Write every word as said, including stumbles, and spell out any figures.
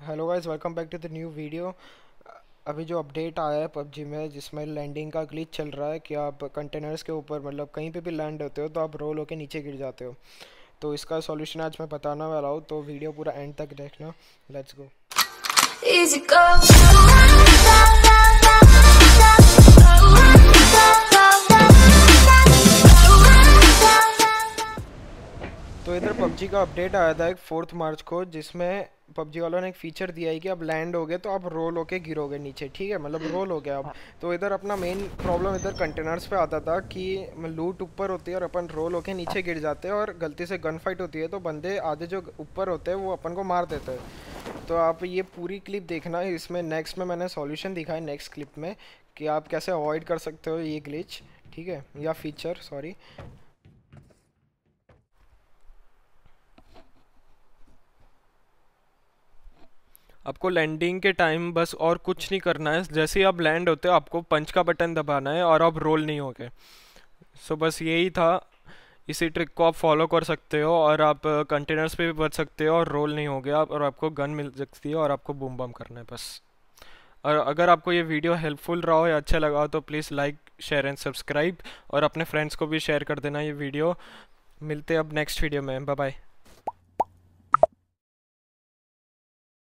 Hello guys, welcome back to the new video. अभी जो update आया है पबजी में, जिसमें लैंडिंग का ग्लिच चल रहा है कि आप कंटेनर्स के ऊपर मतलब कहीं पे भी लैंड होते हो तो आप रोल होके नीचे गिर जाते हो। तो इसका सॉल्यूशन आज मैं बताना वाला हूँ, तो वीडियो पूरा एंड तक देखना। Let's go. Easy go. तो इधर पबजी का अपडेट आया था एक फोर्थ मार्च को, जिसमें पबजी वालों ने एक फीचर दिया है कि अब लैंड हो गए तो आप रोल होके गिरोगे नीचे, ठीक है, मतलब रोल हो गया अब। तो इधर अपना मेन प्रॉब्लम इधर कंटेनर्स पे आता था कि लूट ऊपर होती है और अपन रोल होके नीचे गिर जाते हैं, और गलती से गन फाइट होती है तो बंदे आधे जो ऊपर होते हैं वो अपन को मार देते हैं। तो आप ये पूरी क्लिप देखना, इसमें नेक्स्ट में मैंने सॉल्यूशन दिखा है नेक्स्ट क्लिप में कि आप कैसे अवॉइड कर सकते हो ये ग्लिच, ठीक है, या फीचर सॉरी। आपको लैंडिंग के टाइम बस और कुछ नहीं करना है। जैसे ही आप लैंड होते हो आपको पंच का बटन दबाना है और आप रोल नहीं होगे। सो बस यही था। इसी ट्रिक को आप फॉलो कर सकते हो और आप कंटेनर्स पे भी बच सकते हो और रोल नहीं हो गया और आपको गन मिल सकती है और आपको बूम बम करना है बस। और अगर आपको ये वीडियो हेल्पफुल रहा हो या अच्छा लगा हो तो please like share and subscribe, और अपने फ्रेंड्स को भी शेयर कर देना ये वीडियो। मिलते हैं अब नेक्स्ट वीडियो में। Bye bye.